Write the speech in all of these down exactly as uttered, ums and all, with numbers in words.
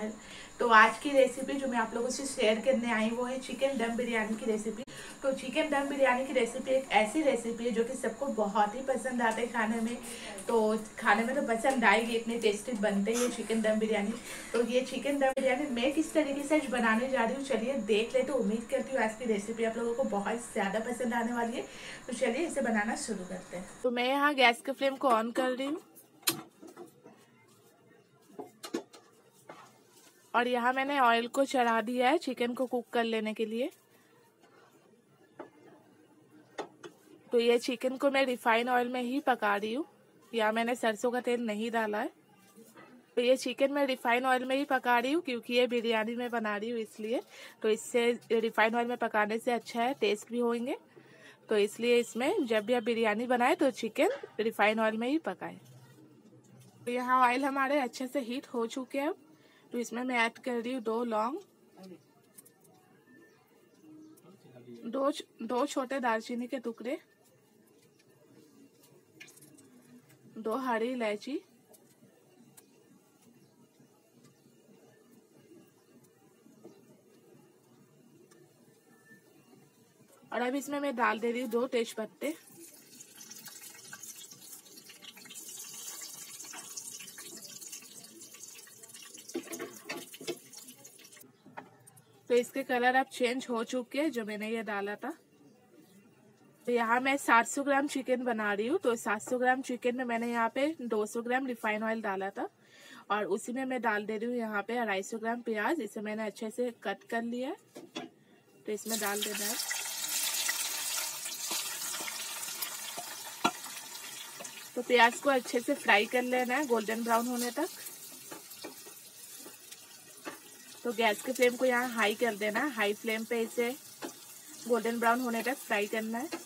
Channel. तो आज की रेसिपी जो मैं आप लोगों से शेयर करने आई वो है चिकन दम बिरयानी की रेसिपी। तो चिकन दम बिरयानी की रेसिपी एक ऐसी रेसिपी है जो कि सबको बहुत ही पसंद आते हैं खाने में। तो खाने में तो पसंद आएगी, इतनी टेस्टी बनते हैं चिकन दम बिरयानी। तो ये चिकन दम बिरयानी मैं किस तरीके से आज बनाने जा रही हूँ चलिए देख ले। तो उम्मीद करती हूँ आज की रेसिपी आप लोगों को बहुत ज़्यादा पसंद आने वाली है। तो चलिए इसे बनाना शुरू करते हैं। तो मैं यहाँ गैस के फ्लेम को ऑन कर रही हूँ और यहाँ मैंने ऑयल को चढ़ा दिया है चिकन को कुक कर लेने के लिए। तो ये चिकन को मैं रिफाइन ऑयल में ही पका रही हूँ, या मैंने सरसों का तेल नहीं डाला है। तो ये चिकन मैं रिफाइन ऑयल में ही पका रही हूँ क्योंकि ये बिरयानी में बना रही हूँ इसलिए। तो इससे रिफाइन ऑयल में पकाने से अच्छा है, टेस्ट भी होंगे। तो इसलिए इसमें जब भी आप बिरयानी बनाए तो चिकन रिफाइन ऑयल में ही पकाएं। तो यहाँ ऑयल हमारे अच्छे से हीट हो चुके हैं। तो इसमें मैं ऐड कर रही हूँ दो लौंग, दो दो छोटे दालचीनी के टुकड़े, दो हरी इलायची, और अब इसमें मैं डाल दे रही हूँ दो तेज पत्ते। तो इसके कलर अब चेंज हो चुके हैं जो मैंने ये डाला था। तो यहाँ मैं सात सौ ग्राम चिकन बना रही हूँ। तो सात सौ ग्राम चिकन में मैंने यहाँ पे दो सौ ग्राम रिफाइन ऑयल डाला था और उसी में मैं डाल दे रही हूँ यहाँ पे अढ़ाई सौ ग्राम प्याज। इसे मैंने अच्छे से कट कर लिया है। तो इसमें डाल देना है। तो प्याज को अच्छे से फ्राई कर लेना है गोल्डन ब्राउन होने तक। तो गैस के फ्लेम को यहाँ हाई कर देना है। हाई फ्लेम पे इसे गोल्डन ब्राउन होने तक फ्राई करना है।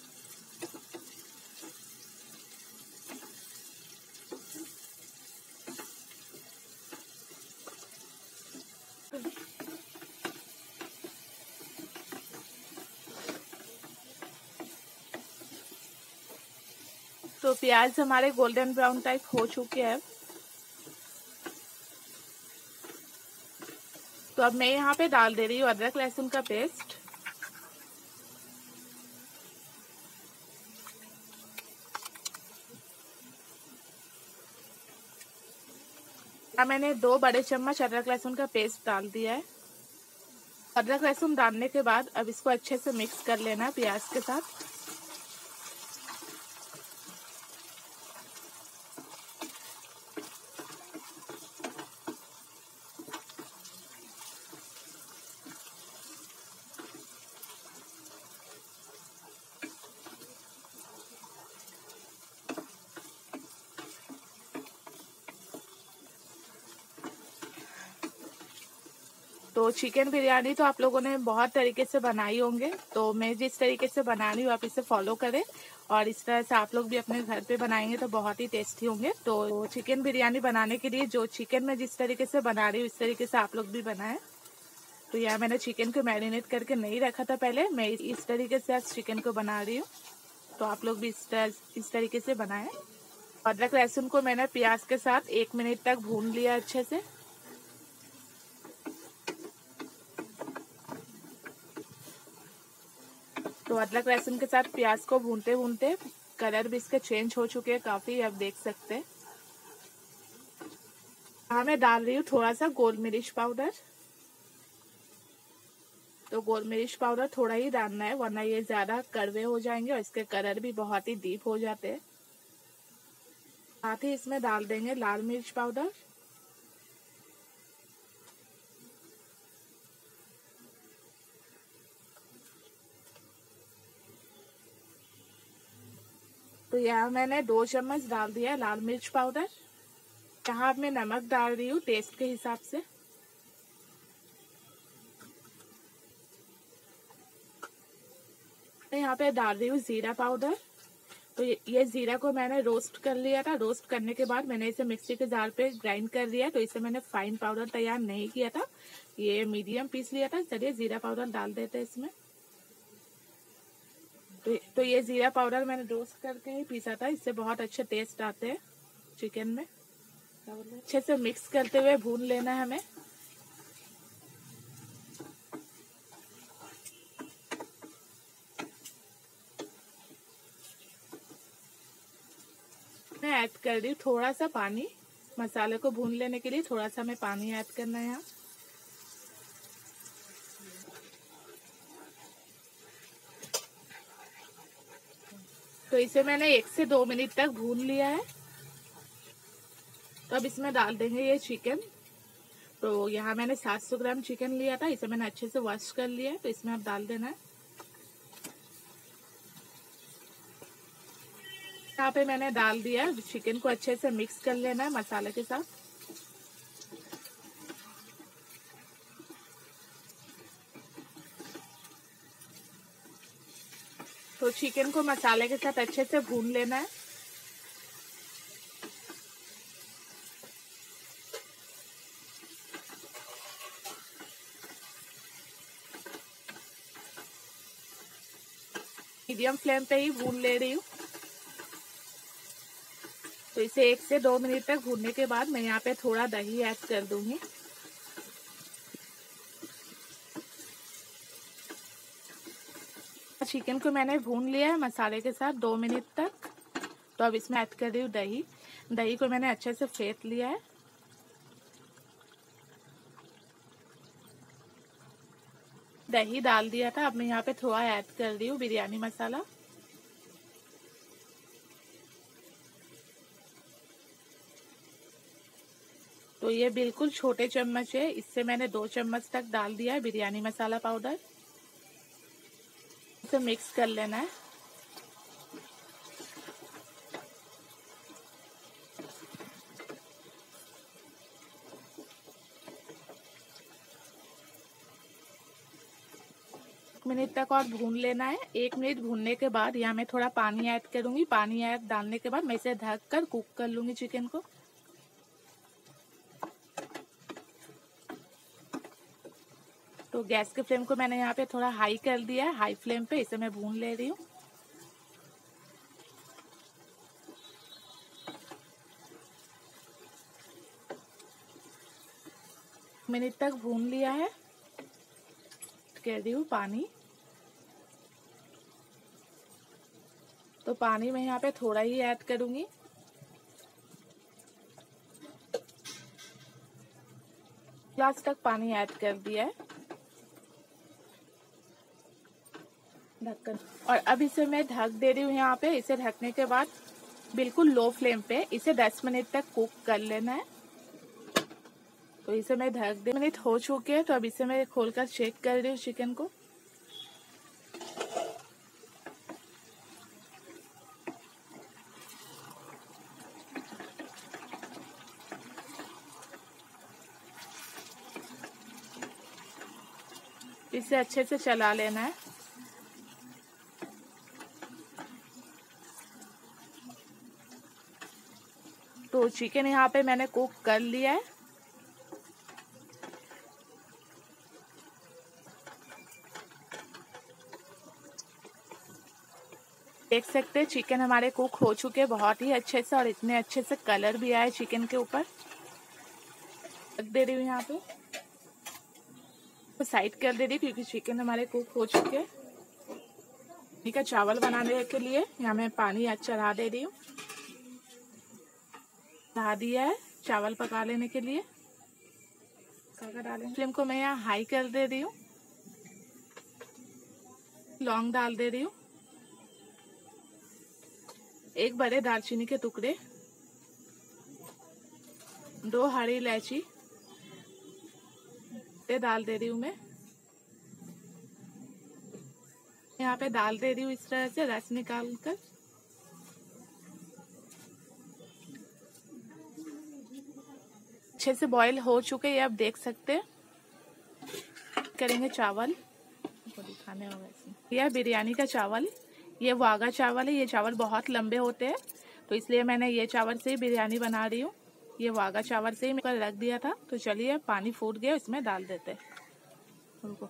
तो प्याज हमारे गोल्डन ब्राउन टाइप हो चुके हैं। तो अब मैं यहाँ पे डाल दे रही हूँ अदरक लहसुन का पेस्ट। अब मैंने दो बड़े चम्मच अदरक लहसुन का पेस्ट डाल दिया है। अदरक लहसुन डालने के बाद अब इसको अच्छे से मिक्स कर लेना है प्याज के साथ। तो चिकन बिरयानी तो आप लोगों ने बहुत तरीके से बनाई होंगे। तो मैं जिस तरीके से बना रही हूँ आप इसे फॉलो करें और इस तरह से आप लोग भी अपने घर पे बनाएंगे तो बहुत ही टेस्टी होंगे। तो चिकन बिरयानी बनाने के लिए जो चिकन मैं जिस तरीके से बना रही हूँ इस तरीके से आप लोग भी बनाएं। तो यहाँ मैंने चिकन को मैरिनेट करके नहीं रखा था पहले, मैं इस तरीके से आज चिकन को बना रही हूँ। तो आप लोग भी इस तरह इस तरीके से बनाएं। अदरक लहसुन को मैंने प्याज के साथ एक मिनट तक भून लिया अच्छे से। तो अदरक लहसुन के साथ प्याज को भूनते भूनते कलर भी इसके चेंज हो चुके हैं काफी, आप देख सकते हैं। यहाँ मैं डाल रही हूँ थोड़ा सा गोल मिर्च पाउडर। तो गोल मिर्च पाउडर थोड़ा ही डालना है वरना ये ज्यादा कड़वे हो जाएंगे और इसके कलर भी बहुत ही डीप हो जाते हैं। साथ ही इसमें डाल देंगे लाल मिर्च पाउडर। तो यहाँ मैंने दो चम्मच डाल दिया है लाल मिर्च पाउडर। यहाँ मैं नमक डाल रही हूँ टेस्ट के हिसाब से। मैं यहाँ पे डाल रही हूँ जीरा पाउडर। तो ये, ये जीरा को मैंने रोस्ट कर लिया था। रोस्ट करने के बाद मैंने इसे मिक्सी के जार पे ग्राइंड कर लिया। तो इसे मैंने फाइन पाउडर तैयार नहीं किया था, ये मीडियम पीस लिया था। चलिए जीरा पाउडर डाल देते हैं इसमें। तो, तो ये जीरा पाउडर मैंने रोस्ट करके ही पीसा था, इससे बहुत अच्छे टेस्ट आते हैं चिकन में। अच्छे से मिक्स करते हुए भून लेना है हमें। मैं ऐड कर रही हूँ थोड़ा सा पानी। मसाले को भून लेने के लिए थोड़ा सा हमें पानी ऐड करना है यहाँ। तो इसे मैंने एक से दो मिनट तक भून लिया है। तो अब इसमें डाल देंगे ये चिकन। तो यहाँ मैंने सात सौ ग्राम चिकन लिया था, इसे मैंने अच्छे से वॉश कर लिया है। तो इसमें अब डाल देना है। यहाँ पे मैंने डाल दिया। चिकन को अच्छे से मिक्स कर लेना है मसाले के साथ। तो चिकन को मसाले के साथ अच्छे से भून लेना है। मीडियम फ्लेम पे ही भून ले रही हूँ। तो इसे एक से दो मिनट तक भूनने के बाद मैं यहाँ पे थोड़ा दही ऐड कर दूंगी। चिकन को मैंने भून लिया है मसाले के साथ दो मिनट तक। तो अब इसमें ऐड कर रही हूँ दही। दही को मैंने अच्छे से फेंट लिया है। दही डाल दिया था। अब मैं यहाँ पे थोड़ा ऐड कर रही हूँ बिरयानी मसाला। तो ये बिल्कुल छोटे चम्मच है, इससे मैंने दो चम्मच तक डाल दिया है बिरयानी मसाला पाउडर। इसे मिक्स कर लेना है। एक मिनट तक और भून लेना है। एक मिनट भूनने के बाद यहाँ मैं थोड़ा पानी ऐड करूंगी। पानी ऐड डालने के बाद मैं इसे ढक कर कुक कर लूंगी चिकन को। तो गैस के फ्लेम को मैंने यहाँ पे थोड़ा हाई कर दिया है। हाई फ्लेम पे इसे मैं भून ले रही हूँ। मिनट तक भून लिया है। कह रही हूँ पानी। तो पानी मैं यहाँ पे थोड़ा ही ऐड करूंगी। ग्लास तक पानी ऐड कर दिया है ढक्कन। और अब इसे मैं ढक दे रही हूँ यहाँ पे। इसे ढकने के बाद बिल्कुल लो फ्लेम पे इसे दस मिनट तक कुक कर लेना है। तो इसे मैं ढक दे मिनट हो चुके हैं। तो अब इसे मैं खोलकर चेक कर रही हूँ चिकन को। इसे अच्छे से चला लेना है। तो चिकन यहाँ पे मैंने कुक कर लिया है। देख सकते हैं चिकन हमारे कुक हो चुके हैं बहुत ही अच्छे से। और इतने अच्छे से कलर भी आया चिकन के ऊपर। रख दे रही हूँ यहाँ पे। तो साइड कर दे रही क्योंकि चिकन हमारे कुक हो चुके हैं। का चावल बनाने के लिए यहाँ मैं पानी आज चढ़ा दे रही हूँ। चढ़ा दिया है चावल पका लेने के लिए। फ्लेम को मैं यहाँ हाई कर दे रही हूँ। लौंग डाल दे रही हूँ। एक बड़े दालचीनी के टुकड़े, दो हरी इलायची डाल दे रही हूँ मैं। यहाँ पे डाल दे रही हूँ इस तरह से रस निकाल कर। अच्छे से बॉईल हो चुके हैं, आप देख सकते हैं। करेंगे चावल दिखाने होगा। यह बिरयानी का चावल, ये वागा चावल है। ये चावल बहुत लंबे होते हैं तो इसलिए मैंने ये चावल से ही बिरयानी बना रही हूँ। ये वागा चावल से ही मैं रख दिया था। तो चलिए पानी फूट गया, इसमें डाल देते हैं। उनको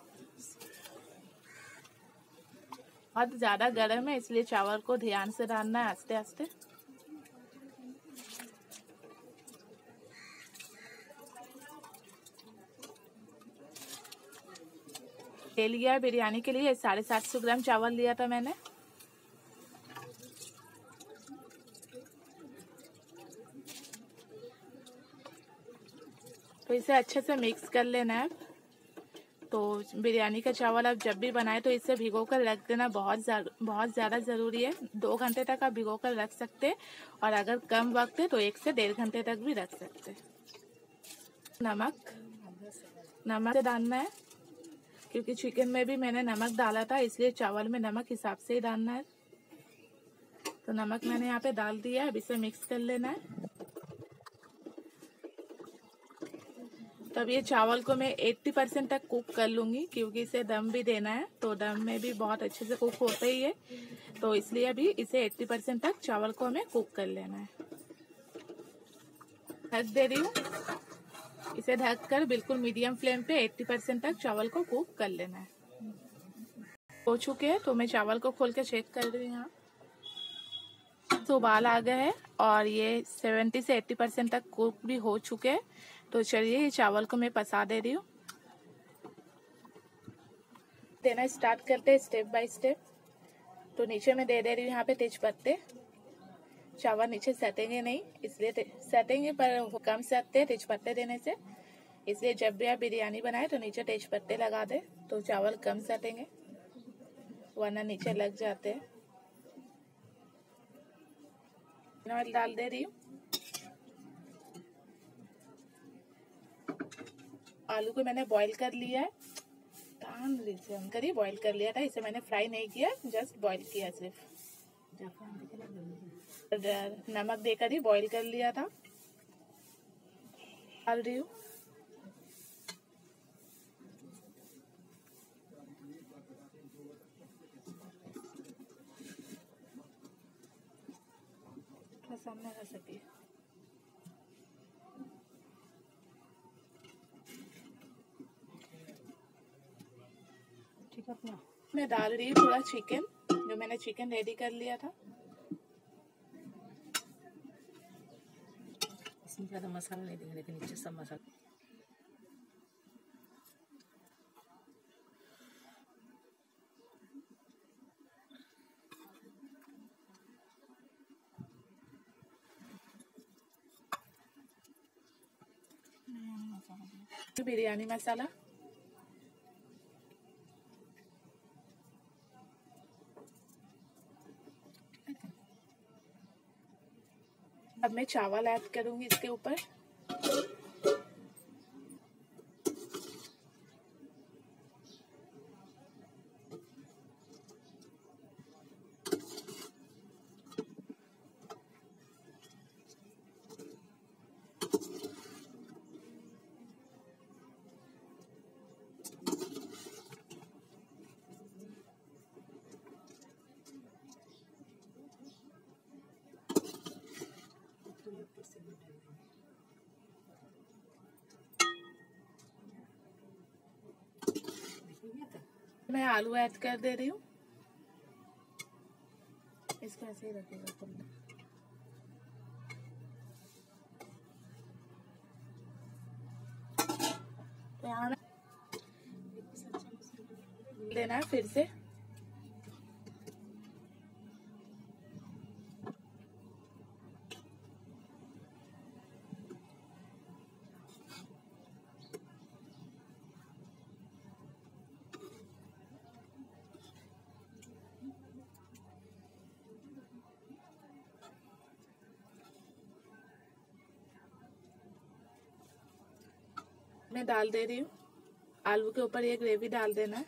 बहुत ज्यादा गर्म है इसलिए चावल को ध्यान से डालना है, आस्ते आस्ते। ले लिया बिरयानी के लिए साढ़े सात सौ ग्राम चावल लिया था मैंने। इसे अच्छे से मिक्स कर लेना है। तो बिरयानी का चावल आप जब भी बनाए तो इसे भिगो कर रख देना, बहुत बहुत ज़्यादा ज़रूरी है। दो घंटे तक आप भिगो कर रख सकते हैं, और अगर कम वक्त है तो एक से डेढ़ घंटे तक भी रख सकते हैं। नमक नमक से डालना है, क्योंकि चिकन में भी मैंने नमक डाला था, इसलिए चावल में नमक हिसाब से ही डालना है। तो नमक मैंने यहाँ पे डाल दिया है। अब इसे मिक्स कर लेना है। तब ये चावल को मैं अस्सी परसेंट तक कुक कर लूँगी, क्योंकि इसे दम भी देना है, तो दम में भी बहुत अच्छे से कुक होता ही है। तो इसलिए अभी इसे अस्सी परसेंट तक चावल को हमें कुक कर लेना है। ढक दे रही हूँ। इसे ढककर बिल्कुल मीडियम फ्लेम पे अस्सी परसेंट तक चावल को कुक कर लेना है। हो चुके हैं, तो मैं चावल को खोल के चेक कर रही हूँ। यहाँ तो उबाल आ गए हैं और ये सत्तर से अस्सी परसेंट तक कुक भी हो चुके हैं। तो चलिए ये चावल को मैं पसा दे रही हूँ। देना स्टार्ट करते हैं स्टेप बाय स्टेप। तो नीचे मैं दे दे रही हूँ यहाँ पे तेज पत्ते। चावल नीचे सटेंगे नहीं, इसलिए सटेंगे पर कम सटते तेज पत्ते देने से। इसलिए जब भी आप बिरयानी बनाए तो नीचे तेज पत्ते लगा दे, तो चावल कम सटेंगे, वरना नीचे लग जाते हैं। ऑयल डाल दे रही हूँ। आलू को मैंने बॉईल कर लिया है। तान लीजिए करिए बॉईल कर लिया था, इसे मैंने फ्राई नहीं किया, जस्ट बॉईल किया सिर्फ। नमक देकर ही बॉईल कर लिया था। डाल रही हूँ। सामने रह सके। ठीक है, मैं डाल रही हूँ थोड़ा चिकन, जो मैंने चिकन रेडी कर लिया था। इसमें ज़्यादा मसाला नहीं देंगे, लेकिन नीचे सब मसाला। बिरयानी मसाला अब मैं चावल ऐड करूंगी इसके ऊपर। मैं आलू ऐड कर दे रही हूँ। इसको ऐसे ही रखेगा खुला। तो यहाँ देना है फिर से। मैं डाल दे रही हूँ। आलू के ऊपर ये ग्रेवी डाल देना है।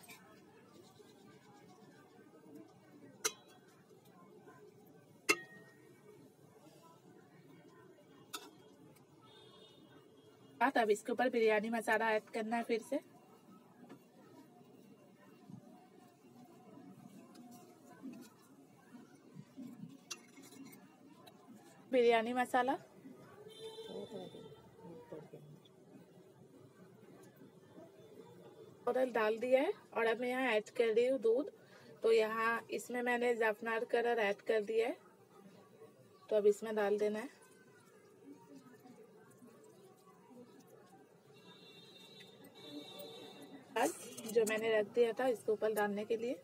अब इसके ऊपर बिरयानी मसाला ऐड करना है फिर से। बिरयानी मसाला पाउडर डाल दिया है। और अब मैं यहाँ ऐड कर रही हूँ दूध। तो यहाँ इसमें मैंने ज़ैफ़रान कलर ऐड कर दिया है, तो अब इसमें डाल देना है। जो मैंने रख दिया था इसके ऊपर डालने के लिए।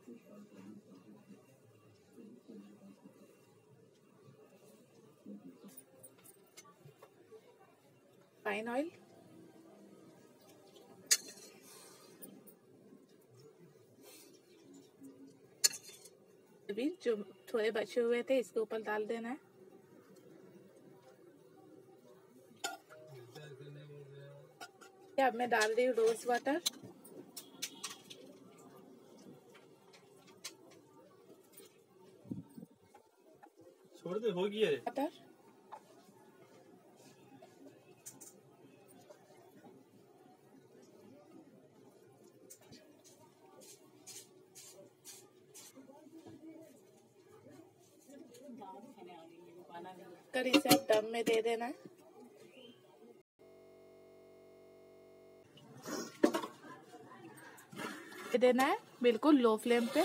फाइन ऑयल, अभी जो थोड़े बचे हुए थे इसके ऊपर डाल देना है। अब मैं डाल रही हूँ रोज वाटर। छोड़ दे, हो गया वाटर कर इसे दम में दे देना है। दे देना है बिल्कुल लो फ्लेम पे।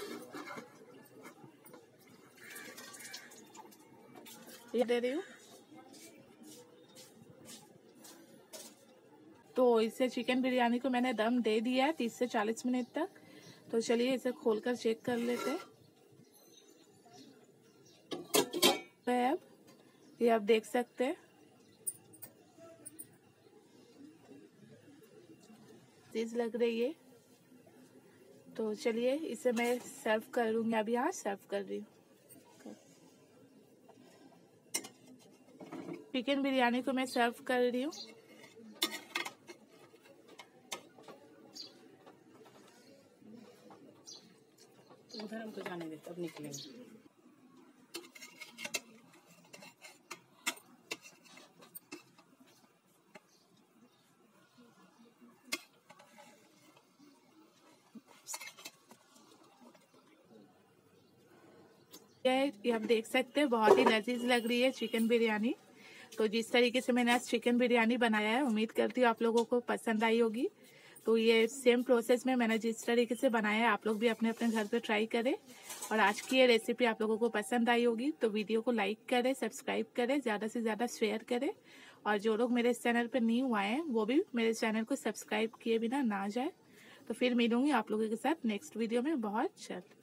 ये दे रही हूँ। तो इससे चिकन बिरयानी को मैंने दम दे दिया है तीस से चालीस मिनट तक। तो चलिए इसे खोलकर चेक कर लेते हैं। अब ये आप देख सकते हैं चीज लग रही है। तो चलिए इसे मैं सर्व करूंगी। अभी यहाँ सर्व कर रही हूँ। चिकन बिरयानी को मैं सर्व कर रही हूँ। उधर हमको जाने दे, तब निकलेंगे। ये आप देख सकते हैं बहुत ही लजीज लग रही है चिकन बिरयानी। तो जिस तरीके से मैंने आज चिकन बिरयानी बनाया है उम्मीद करती हूँ आप लोगों को पसंद आई होगी। तो ये सेम प्रोसेस में मैंने जिस तरीके से बनाया है आप लोग भी अपने अपने घर पे ट्राई करें। और आज की ये रेसिपी आप लोगों को पसंद आई होगी तो वीडियो को लाइक करें, सब्सक्राइब करें, ज़्यादा से ज़्यादा शेयर करें। और जो लोग मेरे इस चैनल पर न्यू आए हैं वो भी मेरे चैनल को सब्सक्राइब किए बिना ना जाए। तो फिर मिलूंगी आप लोगों के साथ नेक्स्ट वीडियो में बहुत जल्द।